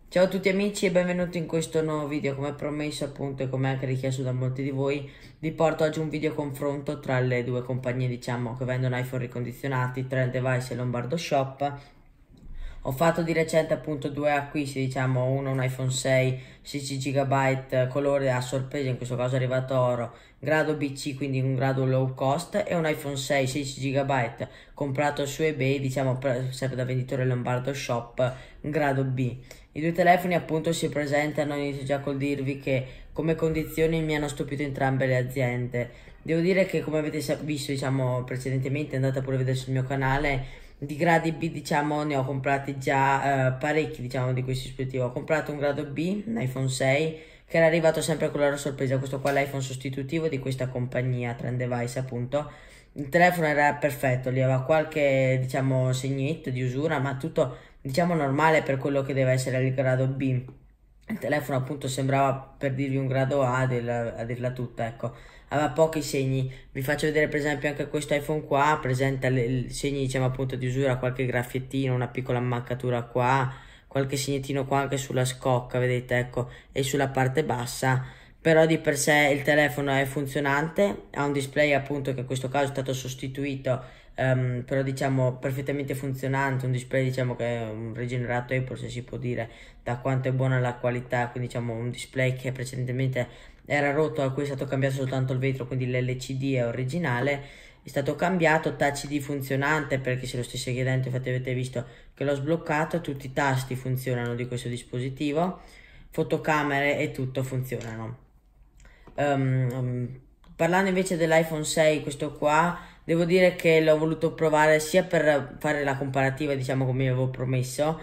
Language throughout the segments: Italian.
Ciao a tutti amici e benvenuti in questo nuovo video. Come promesso appunto e come anche richiesto da molti di voi, vi porto oggi un video confronto tra le due compagnie diciamo che vendono iPhone ricondizionati, Trendevise e Lombardo Shop. Ho fatto di recente appunto due acquisti, diciamo uno un iPhone 6 16 GB colore a sorpresa, in questo caso è arrivato oro, grado BC, quindi un grado low cost, e un iPhone 6 16 GB comprato su eBay, diciamo sempre da venditore Lombardo Shop, grado B. I due telefoni appunto si presentano, inizio già col dirvi che come condizioni mi hanno stupito entrambe le aziende. Devo dire che, come avete visto diciamo precedentemente, andate pure a vedere sul mio canale, di gradi B diciamo ne ho comprati già parecchi diciamo di questi dispositivi. Ho comprato un grado B, un iPhone 6, che era arrivato sempre con la sorpresa. Questo qua è l'iPhone sostitutivo di questa compagnia Trendevise appunto. Il telefono era perfetto, gli aveva qualche diciamo segnetto di usura, ma tutto diciamo normale per quello che deve essere il grado B. Il telefono appunto sembrava, per dirvi, un grado A, a dirla tutta, ecco. Aveva pochi segni. Vi faccio vedere per esempio anche questo iPhone qua, presenta i segni diciamo appunto di usura, qualche graffiettino, una piccola ammaccatura qua, qualche segnettino qua anche sulla scocca, vedete, ecco, e sulla parte bassa. Però di per sé il telefono è funzionante, ha un display appunto che in questo caso è stato sostituito, però diciamo perfettamente funzionante, un display diciamo che è un rigenerato Apple, se si può dire, da quanto è buona la qualità. Quindi diciamo un display che precedentemente era rotto, a cui è stato cambiato soltanto il vetro, quindi l'LCD è originale, è stato cambiato. Touch ID funzionante, perché se lo stesse chiedendo, infatti avete visto che l'ho sbloccato, tutti i tasti funzionano di questo dispositivo, fotocamere e tutto funzionano. Parlando invece dell'iPhone 6, questo qua, devo dire che l'ho voluto provare sia per fare la comparativa, diciamo come avevo promesso,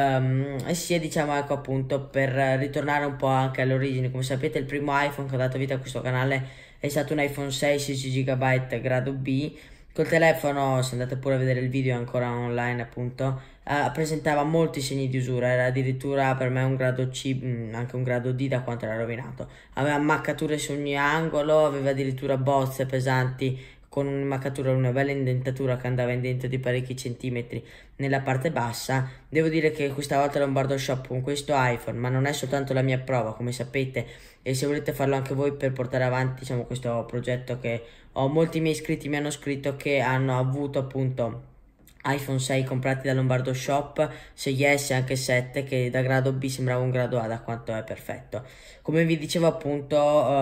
e sia diciamo ecco appunto per ritornare un po' anche all'origine. Come sapete, il primo iPhone che ha dato vita a questo canale è stato un iPhone 6 16 GB grado B. Col telefono, se andate pure a vedere il video ancora online appunto, presentava molti segni di usura, era addirittura per me un grado C, anche un grado D da quanto era rovinato. Aveva ammaccature su ogni angolo, aveva addirittura bozze pesanti con un'immaccatura, una bella indentatura che andava in dentro di parecchi centimetri nella parte bassa. Devo dire che questa volta Lombardo Shop con questo iPhone, ma non è soltanto la mia prova, come sapete, e se volete farlo anche voi per portare avanti diciamo questo progetto, che ho molti miei iscritti mi hanno scritto che hanno avuto appunto iPhone 6 comprati da Lombardo Shop, 6S e anche 7, che da grado B sembrava un grado A da quanto è perfetto. Come vi dicevo appunto,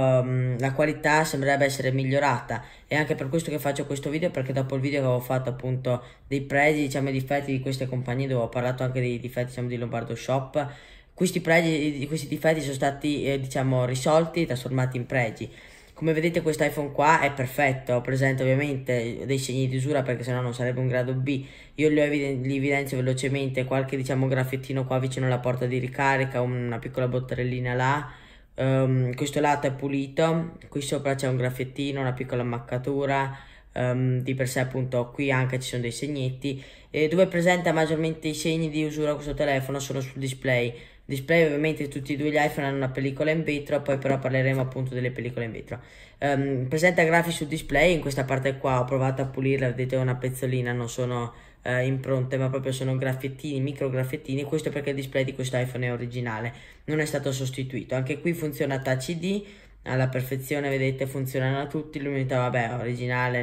la qualità sembrerebbe essere migliorata, e anche per questo che faccio questo video, perché dopo il video che avevo fatto appunto dei pregi diciamo e difetti di queste compagnie, dove ho parlato anche dei difetti diciamo di Lombardo Shop, questi pregi, questi difetti sono stati diciamo risolti, trasformati in pregi. Come vedete questo iPhone qua è perfetto, presenta ovviamente dei segni di usura, perché sennò non sarebbe un grado B. Io li evidenzio velocemente, qualche diciamo graffiettino qua vicino alla porta di ricarica, una piccola bottarellina là. Questo lato è pulito, qui sopra c'è un graffiettino, una piccola ammaccatura, di per sé appunto qui anche ci sono dei segnetti. Dove presenta maggiormente i segni di usura questo telefono sono sul display. Display ovviamente tutti e due gli iPhone hanno una pellicola in vetro, poi però parleremo appunto delle pellicole in vetro. Presenta grafici sul display, in questa parte qua ho provato a pulirla, vedete una pezzolina, non sono impronte ma proprio sono graffiettini, micro graffiettini. Questo perché il display di questo iPhone è originale, non è stato sostituito. Anche qui funziona Touch ID alla perfezione, vedete funzionano tutti. L'unità vabbè originale,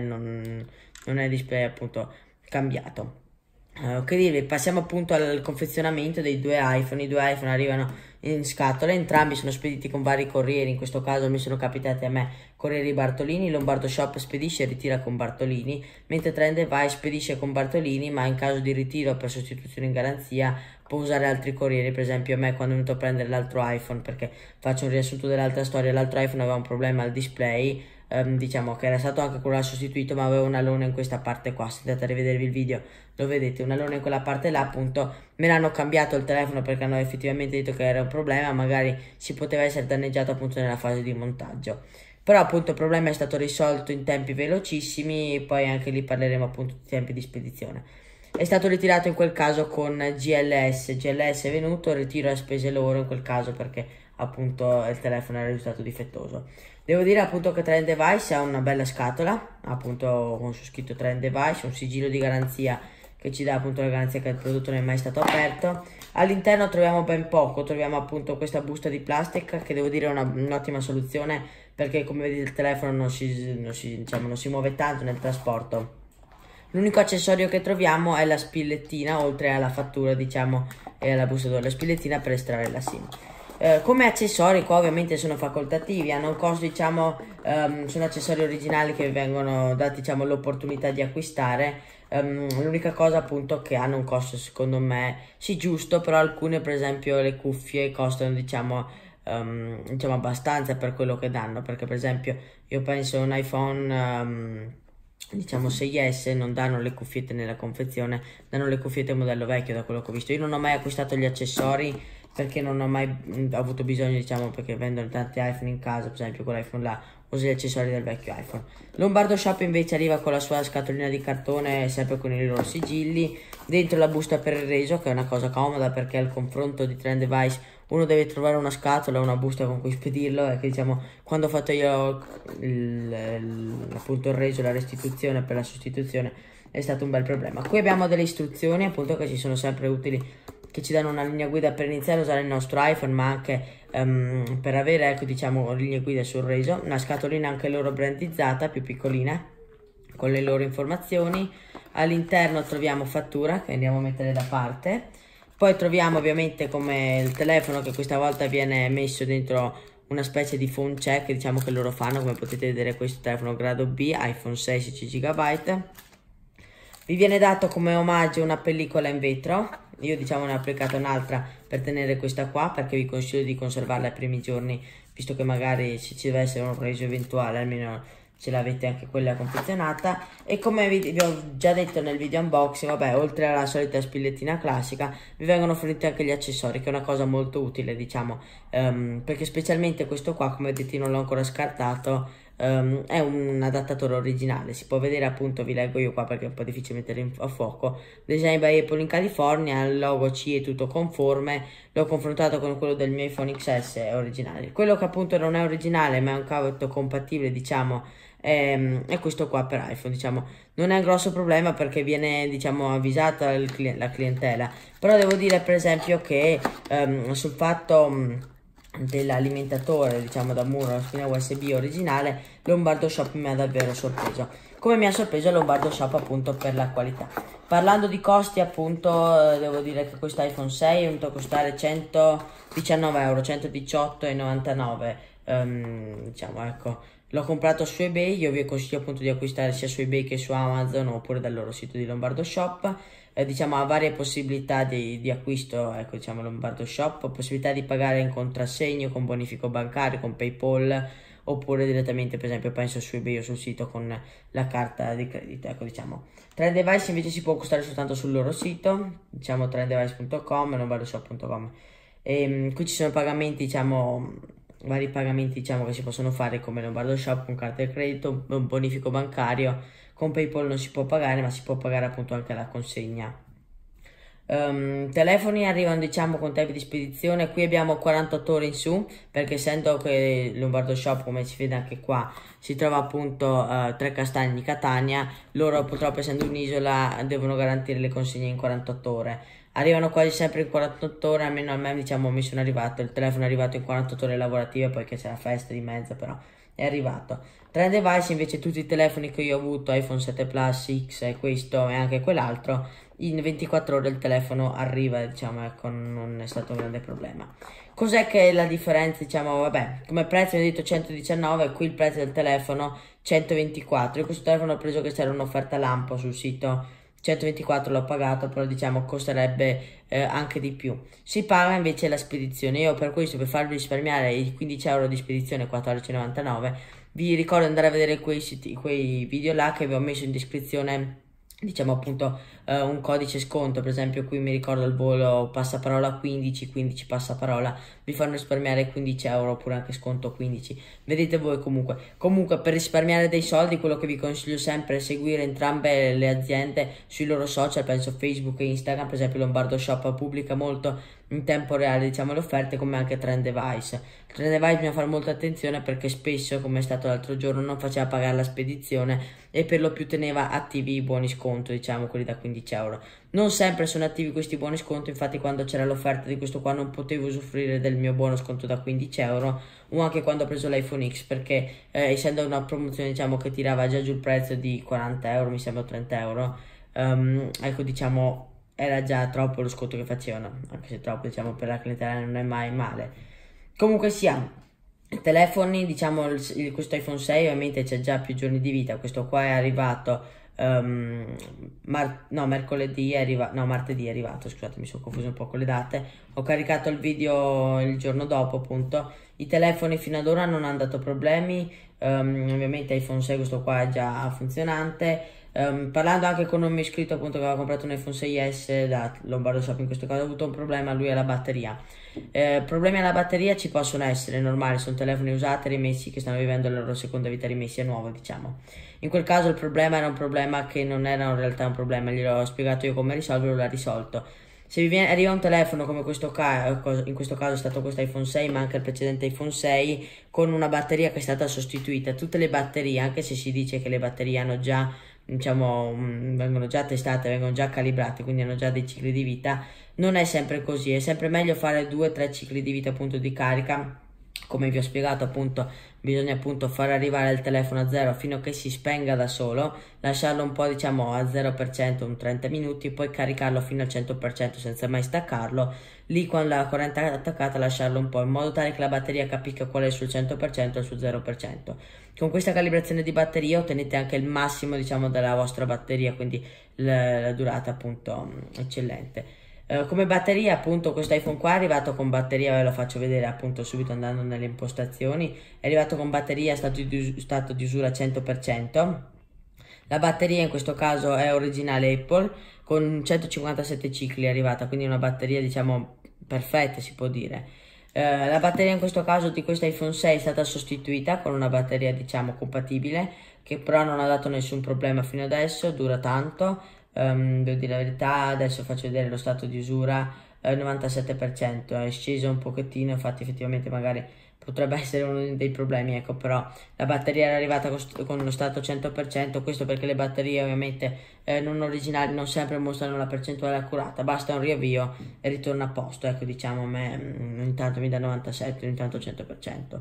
non è display appunto cambiato. Che dire, passiamo appunto al confezionamento dei due iPhone. I due iPhone arrivano in scatola, entrambi sono spediti con vari corrieri. In questo caso mi sono capitati a me corrieri Bartolini. Lombardo Shop spedisce e ritira con Bartolini, mentre Trendevise spedisce con Bartolini, ma in caso di ritiro per sostituzione in garanzia può usare altri corrieri. Per esempio a me, quando è venuto a prendere l'altro iPhone, perché faccio un riassunto dell'altra storia, l'altro iPhone aveva un problema al display, diciamo che era stato anche quello sostituito, ma aveva una lona in questa parte qua. Se andate a rivedervi il video lo vedete, una lona in quella parte là appunto. Me l'hanno cambiato il telefono perché hanno effettivamente detto che era un problema, magari si poteva essere danneggiato appunto nella fase di montaggio, però appunto il problema è stato risolto in tempi velocissimi. Poi anche lì parleremo appunto di tempi di spedizione. È stato ritirato in quel caso con GLS è venuto, ritiro a spese loro in quel caso, perché appunto il telefono era risultato difettoso. Devo dire appunto che Trendevise ha una bella scatola, appunto con su scritto Trendevise, un sigillo di garanzia che ci dà appunto la garanzia che il prodotto non è mai stato aperto. All'interno troviamo ben poco, troviamo appunto questa busta di plastica che devo dire è un'ottima soluzione, perché come vedete il telefono diciamo, non si muove tanto nel trasporto. L'unico accessorio che troviamo è la spillettina, oltre alla fattura, diciamo, e alla busta della spillettina per estrarre la SIM. Come accessori qua ovviamente sono facoltativi, hanno un costo, diciamo, sono accessori originali che vengono dati, diciamo, l'opportunità di acquistare. L'unica cosa appunto che hanno un costo secondo me sì giusto, però alcune, per esempio le cuffie, costano, diciamo, diciamo abbastanza per quello che danno, perché per esempio io penso un iPhone diciamo 6S non danno le cuffiette nella confezione, danno le cuffiette modello vecchio, da quello che ho visto. Io non ho mai acquistato gli accessori perché non ho mai avuto bisogno, diciamo, perché vendono tanti iPhone in casa, per esempio quell'iPhone là uso gli accessori del vecchio iPhone. Lombardo Shop invece arriva con la sua scatolina di cartone, sempre con i loro sigilli, dentro la busta per il reso, che è una cosa comoda perché al confronto di Trend-Device uno deve trovare una scatola, una busta con cui spedirlo, e che, diciamo, quando ho fatto io appunto il reso, la restituzione per la sostituzione, è stato un bel problema. Qui abbiamo delle istruzioni appunto che ci sono sempre utili, che ci danno una linea guida per iniziare a usare il nostro iPhone, ma anche per avere, ecco, diciamo, linee guida sul reso. Una scatolina anche loro brandizzata, più piccolina, con le loro informazioni. All'interno troviamo fattura che andiamo a mettere da parte. Poi troviamo ovviamente come il telefono, che questa volta viene messo dentro una specie di phone check, diciamo, che loro fanno. Come potete vedere, questo telefono grado B, iPhone 16 GB. Vi viene dato come omaggio una pellicola in vetro. Io, diciamo, ne ho applicata un'altra per tenere questa qua, perché vi consiglio di conservarla ai primi giorni, visto che magari se ci deve essere un reso eventuale almeno ce l'avete anche quella confezionata. E come vi ho già detto nel video unboxing, vabbè, oltre alla solita spillettina classica vi vengono forniti anche gli accessori, che è una cosa molto utile, diciamo, perché specialmente questo qua, come vedete, non l'ho ancora scartato. È un adattatore originale, si può vedere appunto, vi leggo io qua perché è un po' difficile mettere a fuoco. Design by Apple in California, il logo C è tutto conforme, l'ho confrontato con quello del mio iPhone XS, è originale. Quello che appunto non è originale ma è un cavo compatibile, diciamo, è questo qua per iPhone, diciamo. Non è un grosso problema perché viene, diciamo, avvisata la clientela, però devo dire per esempio che sul fatto dell'alimentatore, diciamo, da muro alla spina USB originale, Lombardo Shop mi ha davvero sorpreso, come mi ha sorpreso Lombardo Shop appunto per la qualità. Parlando di costi appunto, devo dire che questo iPhone 6 è venuto a costare 119 euro, 118,99 diciamo, ecco. L'ho comprato su eBay, io vi consiglio appunto di acquistare sia su eBay che su Amazon oppure dal loro sito di Lombardo Shop. Diciamo, ha varie possibilità di acquisto, ecco, diciamo, Lombardo Shop, possibilità di pagare in contrassegno, con bonifico bancario, con PayPal, oppure direttamente, per esempio, penso su eBay o sul sito con la carta di credito, ecco, diciamo. Trend-Device invece si può acquistare soltanto sul loro sito, diciamo trenddevice.com e lombardoshop.com. Qui ci sono pagamenti, diciamo, vari pagamenti, diciamo, che si possono fare come Lombardo Shop, con carta di credito, un bonifico bancario. Con PayPal non si può pagare, ma si può pagare appunto anche la consegna. Telefoni arrivano, diciamo, con tempi di spedizione. Qui abbiamo 48 ore in su, perché essendo che Lombardo Shop, come si vede anche qua, si trova appunto a Trecastagni di Catania, loro purtroppo, essendo un'isola, devono garantire le consegne in 48 ore. Arrivano quasi sempre in 48 ore, almeno a me, diciamo, mi sono arrivato, il telefono è arrivato in 48 ore lavorative, poi che c'è la festa di mezzo, però è arrivato. Trend-Device invece tutti i telefoni che io ho avuto, iPhone 7 Plus, X e questo e anche quell'altro, in 24 ore il telefono arriva, diciamo, ecco, non è stato un grande problema. Cos'è che è la differenza, diciamo, vabbè, come prezzo ho detto 119, qui il prezzo del telefono 124. Io questo telefono ho preso che c'era un'offerta lampo sul sito, 124 l'ho pagato, però diciamo costerebbe anche di più. Si paga invece la spedizione. Io per questo, per farvi risparmiare i 15 euro di spedizione, 14,99, vi ricordo di andare a vedere quei video là che vi ho messo in descrizione, diciamo appunto un codice sconto. Per esempio qui mi ricordo il volo passaparola 15 passaparola, vi fanno risparmiare 15 euro oppure anche sconto 15, vedete voi. Comunque per risparmiare dei soldi, quello che vi consiglio sempre è seguire entrambe le aziende sui loro social, penso Facebook e Instagram. Per esempio Lombardo Shop pubblica molto in tempo reale, diciamo, le offerte, come anche Trend-Device. Trend-Device bisogna fare molta attenzione perché spesso, come è stato l'altro giorno, non faceva pagare la spedizione e per lo più teneva attivi i buoni sconto, diciamo quelli da 15 15 euro. Non sempre sono attivi questi buoni sconto, infatti quando c'era l'offerta di questo qua non potevo usufruire del mio buono sconto da 15 euro, o anche quando ho preso l'iPhone X, perché essendo una promozione diciamo che tirava già giù il prezzo di 40 euro, mi sembra 30 euro, ecco diciamo era già troppo lo sconto che facevano, anche se troppo diciamo per la clientela non è mai male. Comunque sia, telefoni, diciamo questo iPhone 6 ovviamente c'è già più giorni di vita, questo qua è arrivato martedì è arrivato, scusate, mi sono confuso un po' con le date. Ho caricato il video il giorno dopo, appunto. I telefoni fino ad ora non hanno dato problemi, ovviamente iPhone 6 questo qua è già funzionante. Parlando anche con un mio iscritto appunto che aveva comprato un iPhone 6S da Lombardo Shop, in questo caso ha avuto un problema, lui è la batteria. Problemi alla batteria ci possono essere, normali, sono telefoni usati, rimessi, che stanno vivendo la loro seconda vita rimessi a nuovo, diciamo. In quel caso il problema era un problema che non era in realtà un problema, gliel'ho spiegato io come risolverlo, l'ha risolto. Se arriva un telefono come questo in questo caso è stato questo iPhone 6, ma anche il precedente iPhone 6, con una batteria che è stata sostituita, tutte le batterie, anche se si dice che le batterie hanno già, diciamo, vengono già testate, vengono già calibrate, quindi hanno già dei cicli di vita, non è sempre così, è sempre meglio fare 2-3 cicli di vita appunto di carica. Come vi ho spiegato appunto, bisogna appunto far arrivare il telefono a zero fino a che si spenga da solo, lasciarlo un po' diciamo a 0%, un 30 minuti, poi caricarlo fino al 100% senza mai staccarlo. Lì quando la corrente è attaccata lasciarlo un po' in modo tale che la batteria capisca qual è il suo 100% e il suo 0%. Con questa calibrazione di batteria ottenete anche il massimo diciamo della vostra batteria, quindi la durata appunto eccellente. Come batteria appunto questo iPhone qua è arrivato con batteria, ve lo faccio vedere appunto subito andando nelle impostazioni, è arrivato con batteria stato di usura 100%, la batteria in questo caso è originale Apple con 157 cicli è arrivata, quindi una batteria diciamo perfetta si può dire. La batteria in questo caso di questo iPhone 6 è stata sostituita con una batteria diciamo compatibile, che però non ha dato nessun problema fino adesso, dura tanto. Devo dire la verità, adesso faccio vedere lo stato di usura, 97%, è sceso un pochettino, infatti effettivamente magari potrebbe essere uno dei problemi, ecco, però la batteria era arrivata con lo stato 100%, questo perché le batterie ovviamente non originali non sempre mostrano la percentuale accurata, basta un riavvio e ritorna a posto, ecco, diciamo, a me intanto mi dà 97, intanto 100%.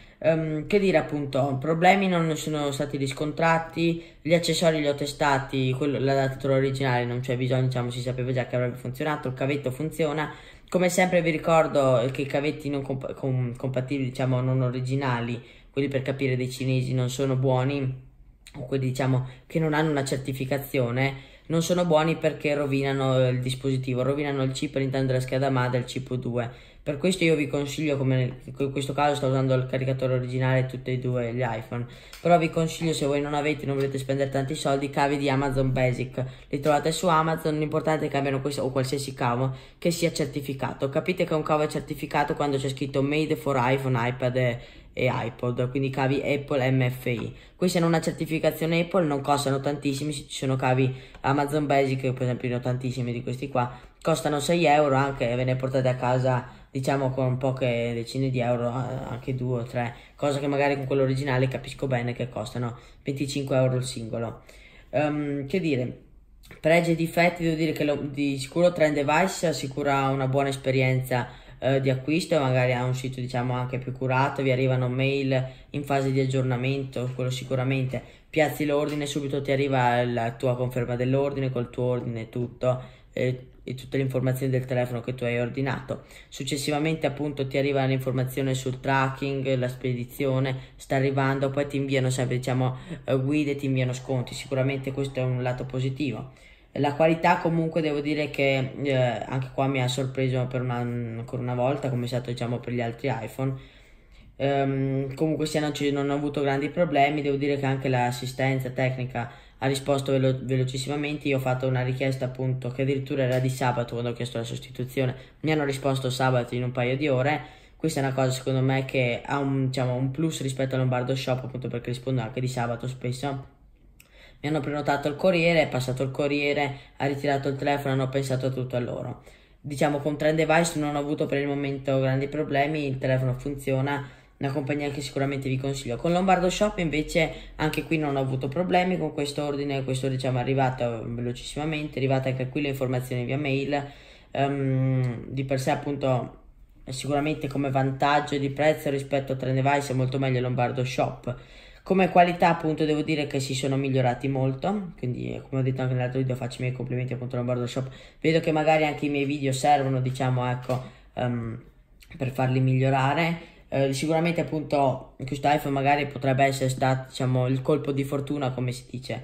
Che dire appunto, problemi non sono stati riscontrati, gli accessori li ho testati, l'adattatore originale non c'è bisogno, diciamo si sapeva già che avrebbe funzionato, il cavetto funziona, come sempre vi ricordo che i cavetti non compatibili, diciamo non originali, quelli per capire dei cinesi non sono buoni, o quelli diciamo che non hanno una certificazione, non sono buoni perché rovinano il dispositivo, rovinano il chip all'interno della scheda madre, il chip 2. Per questo io vi consiglio, come in questo caso sto usando il caricatore originale tutti e due gli iPhone, però vi consiglio, se voi non volete spendere tanti soldi, cavi di Amazon Basic, li trovate su Amazon, l'importante è che abbiano questo o qualsiasi cavo che sia certificato. Capite che un cavo è certificato quando c'è scritto Made for iPhone, iPad e iPod, quindi cavi Apple MFI. Questi hanno una certificazione Apple, non costano tantissimi, ci sono cavi Amazon Basic, per esempio ne ho tantissimi di questi qua, costano 6 euro, anche ve ne portate a casa diciamo con poche decine di euro, anche 2 o 3, cosa che magari con quello originale capisco bene che costano 25 euro il singolo. Che dire, pregi e difetti, devo dire che di sicuro Trend Device assicura una buona esperienza di acquisto, magari ha un sito diciamo anche più curato, vi arrivano mail in fase di aggiornamento, quello sicuramente, piazzi l'ordine, subito ti arriva la tua conferma dell'ordine col tuo ordine e tutto, e tutte le informazioni del telefono che tu hai ordinato. Successivamente appunto ti arriva l'informazione sul tracking, la spedizione sta arrivando, poi ti inviano sempre diciamo guide, ti inviano sconti, sicuramente questo è un lato positivo. La qualità comunque devo dire che anche qua mi ha sorpreso per ancora una volta, come è stato diciamo per gli altri iPhone. Comunque sia non ho avuto grandi problemi, devo dire che anche l'assistenza tecnica ha risposto velocissimamente. Io ho fatto una richiesta appunto che addirittura era di sabato quando ho chiesto la sostituzione, mi hanno risposto sabato in un paio di ore. Questa è una cosa secondo me che ha un plus rispetto a Lombardo Shop, appunto perché rispondo anche di sabato spesso. Mi hanno prenotato il corriere, è passato il corriere, ha ritirato il telefono, hanno pensato tutto a loro. Diciamo con Trend Device non ho avuto per il momento grandi problemi, il telefono funziona, una compagnia che sicuramente vi consiglio. Con Lombardo Shop invece anche qui non ho avuto problemi con questo ordine, questo diciamo è arrivato velocissimamente, è arrivata anche qui le informazioni via mail. Di per sé appunto sicuramente come vantaggio di prezzo rispetto a Trenddevice è molto meglio Lombardo Shop. Come qualità appunto devo dire che si sono migliorati molto, quindi come ho detto anche nell'altro video faccio i miei complimenti appunto a Lombardo Shop. Vedo che magari anche i miei video servono diciamo ecco per farli migliorare. Sicuramente appunto questo iPhone magari potrebbe essere stato diciamo il colpo di fortuna come si dice,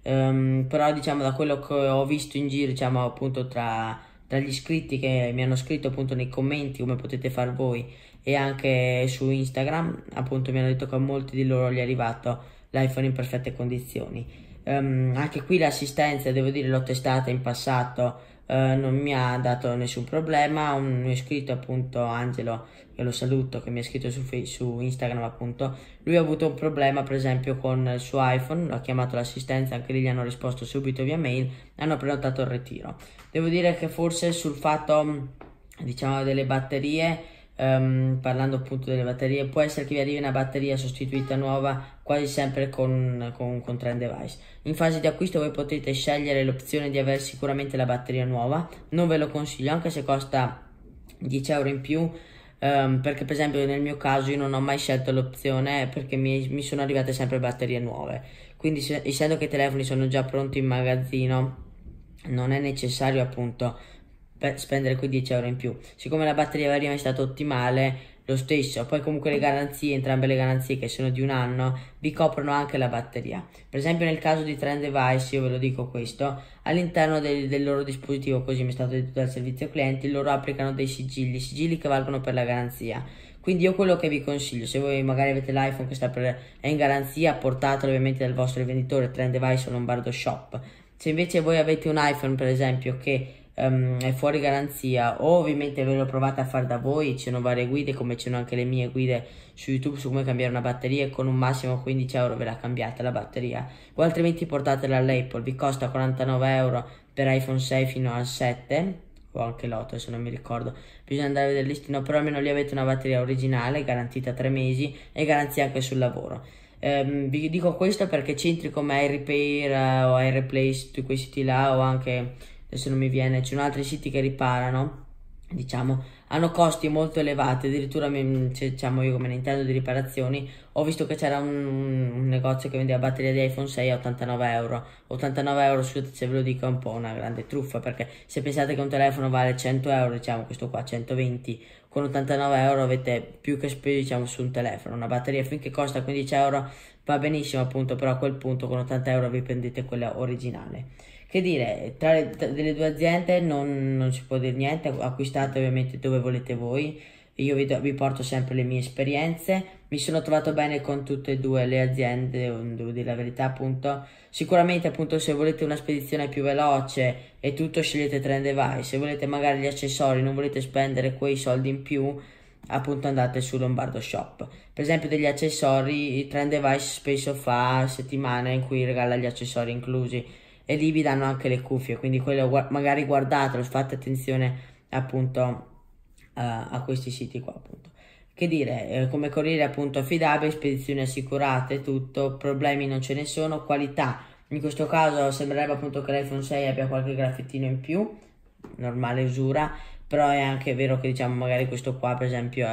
però diciamo da quello che ho visto in giro diciamo appunto tra gli iscritti che mi hanno scritto appunto nei commenti come potete far voi e anche su Instagram appunto mi hanno detto che a molti di loro gli è arrivato l'iPhone in perfette condizioni. Anche qui l'assistenza devo dire l'ho testata in passato, non mi ha dato nessun problema. Un mio iscritto appunto Angelo, che lo saluto, che mi ha scritto su Instagram appunto, lui ha avuto un problema per esempio con il suo iPhone, ha chiamato l'assistenza, anche lì gli hanno risposto subito via mail, hanno prenotato il ritiro. Devo dire che forse sul fatto diciamo delle batterie, parlando appunto delle batterie, può essere che vi arrivi una batteria sostituita nuova quasi sempre con Trenddevice. In fase di acquisto voi potete scegliere l'opzione di avere sicuramente la batteria nuova, non ve lo consiglio anche se costa 10 euro in più, perché per esempio nel mio caso io non ho mai scelto l'opzione perché mi sono arrivate sempre batterie nuove, quindi essendo che i telefoni sono già pronti in magazzino non è necessario appunto per spendere quei 10 euro in più. Siccome la batteria prima è stata ottimale lo stesso, poi comunque le garanzie, entrambe le garanzie che sono di un anno vi coprono anche la batteria. Per esempio nel caso di Trenddevice, io ve lo dico questo, all'interno del loro dispositivo, così mi è stato detto dal servizio clienti, loro applicano dei sigilli che valgono per la garanzia. Quindi io quello che vi consiglio, se voi magari avete l'iPhone che è in garanzia, portatelo ovviamente dal vostro rivenditore Trenddevice o Lombardo Shop. Se invece voi avete un iPhone per esempio che è fuori garanzia o ovviamente ve lo provate a fare da voi, ci sono varie guide come ci sono anche le mie guide su YouTube su come cambiare una batteria e con un massimo 15 euro ve la cambiate la batteria, o altrimenti portatela all'Apple, vi costa 49 euro per iPhone 6 fino al 7 o anche l'8 se non mi ricordo, bisogna andare a vedere il listino, però almeno lì avete una batteria originale garantita 3 mesi e garanzia anche sul lavoro. Vi dico questo perché centri come iRepair o iReplace, tutti quei siti là, o anche adesso non mi viene, ci sono altri siti che riparano, diciamo, hanno costi molto elevati, addirittura diciamo io come Nintendo di riparazioni ho visto che c'era un negozio che vendeva batteria di iPhone 6 a 89 euro. 89 euro, scusate se ve lo dico, è un po' una grande truffa, perché se pensate che un telefono vale 100 euro, diciamo questo qua 120, con 89 euro avete più che speso diciamo su un telefono. Una batteria finché costa 15 euro va benissimo appunto, però a quel punto con 80 euro vi prendete quella originale. Che dire, delle due aziende non si può dire niente, acquistate ovviamente dove volete voi, io vi porto sempre le mie esperienze, mi sono trovato bene con tutte e due le aziende, devo dire la verità appunto, sicuramente appunto se volete una spedizione più veloce e tutto scegliete Trenddevice, se volete magari gli accessori, non volete spendere quei soldi in più, appunto andate su Lombardo Shop. Per esempio degli accessori, Trenddevice spesso fa settimane in cui regala gli accessori inclusi, e lì vi danno anche le cuffie, quindi quello magari guardatelo, fate attenzione appunto a questi siti qua appunto. Che dire, come corriere appunto affidabile, spedizioni assicurate, tutto, problemi non ce ne sono, qualità, in questo caso sembrerebbe appunto che l'iPhone 6 abbia qualche graffettino in più, normale usura, però è anche vero che diciamo magari questo qua per esempio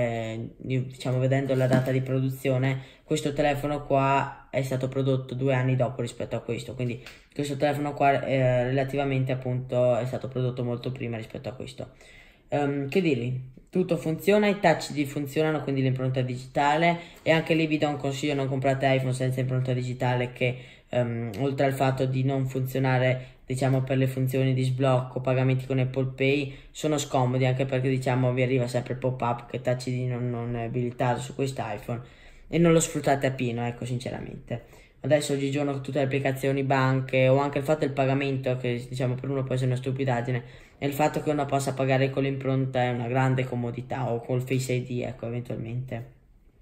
diciamo vedendo la data di produzione, questo telefono qua è stato prodotto 2 anni dopo rispetto a questo, quindi questo telefono qua relativamente appunto è stato prodotto molto prima rispetto a questo. Che dirvi, tutto funziona, i touch ID funzionano, quindi l'impronta digitale, e anche lì vi do un consiglio: non comprate iPhone senza impronta digitale, che oltre al fatto di non funzionare diciamo per le funzioni di sblocco, pagamenti con Apple Pay, sono scomodi, anche perché diciamo vi arriva sempre il pop-up che Touch ID non è abilitato su questo iPhone e non lo sfruttate a pieno, ecco, sinceramente. Adesso oggigiorno con tutte le applicazioni banche, o anche il fatto del pagamento, che diciamo per uno può essere una stupidaggine, e il fatto che uno possa pagare con l'impronta è una grande comodità, o col Face ID, ecco, eventualmente.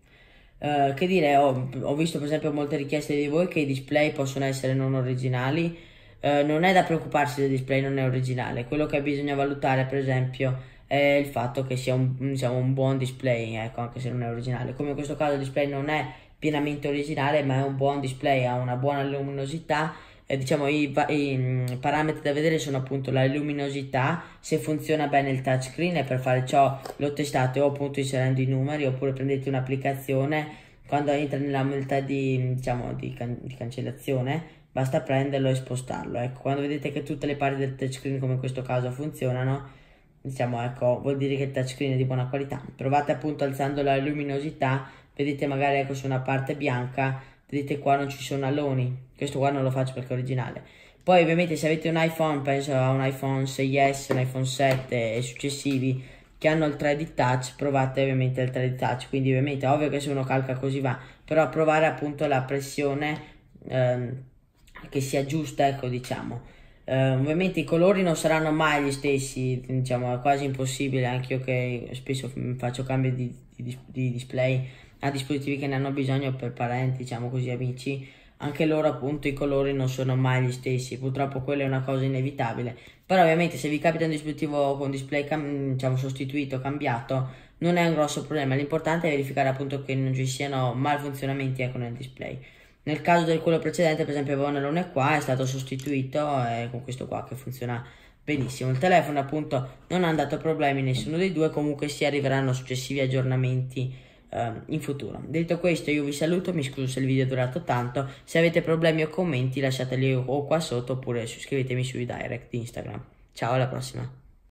Che dire, ho visto per esempio molte richieste di voi che i display possono essere non originali. Non è da preoccuparsi se il display non è originale, quello che bisogna valutare per esempio è il fatto che sia diciamo, un buon display, ecco, anche se non è originale. Come in questo caso il display non è pienamente originale, ma è un buon display, ha una buona luminosità. Diciamo i parametri da vedere sono appunto la luminosità, se funziona bene il touchscreen, e per fare ciò lo testate o appunto inserendo i numeri, oppure prendete un'applicazione. Quando entra nella modalità diciamo, di cancellazione, basta prenderlo e spostarlo. Ecco, quando vedete che tutte le parti del touchscreen, come in questo caso, funzionano, diciamo, ecco, vuol dire che il touchscreen è di buona qualità. Provate appunto alzando la luminosità, vedete magari ecco su una parte bianca, vedete qua non ci sono aloni. Questo qua non lo faccio perché è originale. Poi ovviamente se avete un iPhone, penso a un iPhone 6S, un iPhone 7 e successivi, che hanno il 3D touch, provate ovviamente il 3D touch, quindi ovviamente è ovvio che se uno calca così va, però provare appunto la pressione che sia giusta, ecco, diciamo. Ovviamente i colori non saranno mai gli stessi, diciamo, è quasi impossibile, anche io che spesso faccio cambi di display a dispositivi che ne hanno bisogno per parenti, diciamo così, amici, anche loro appunto i colori non sono mai gli stessi, purtroppo quella è una cosa inevitabile. Però ovviamente se vi capita un dispositivo con display diciamo sostituito, cambiato, non è un grosso problema, l'importante è verificare appunto che non ci siano malfunzionamenti, ecco, nel display. Nel caso del quello precedente, per esempio, avevo un alone qua, è stato sostituito con questo qua che funziona benissimo. Il telefono appunto non ha dato problemi nessuno dei due, comunque si arriveranno successivi aggiornamenti in futuro. Detto questo, io vi saluto, mi scuso se il video è durato tanto, se avete problemi o commenti lasciateli o qua sotto oppure iscrivetemi sui direct di Instagram. Ciao, alla prossima.